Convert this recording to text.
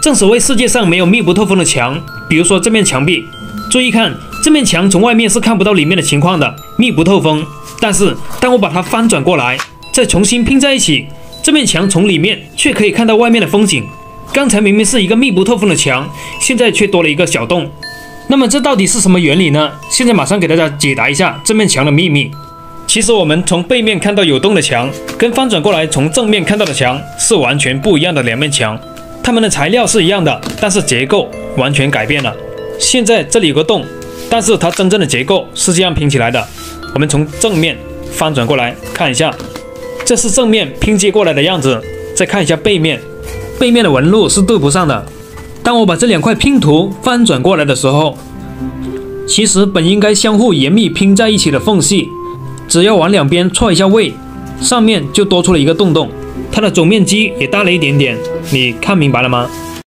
正所谓世界上没有密不透风的墙，比如说这面墙壁，注意看，这面墙从外面是看不到里面的情况的，密不透风。但是当我把它翻转过来，再重新拼在一起，这面墙从里面却可以看到外面的风景。刚才明明是一个密不透风的墙，现在却多了一个小洞。那么这到底是什么原理呢？现在马上给大家解答一下这面墙的秘密。其实我们从背面看到有洞的墙，跟翻转过来从正面看到的墙是完全不一样的两面墙。它们的材料是一样的，但是结构完全改变了。现在这里有个洞，但是它真正的结构是这样拼起来的。我们从正面翻转过来看一下，这是正面拼接过来的样子。再看一下背面，背面的纹路是对不上的。当我把这两块拼图翻转过来的时候，其实本应该相互严密拼在一起的缝隙，只要往两边错一下位，上面就多出了一个洞洞，它的总面积也大了一点点。你看明白了吗？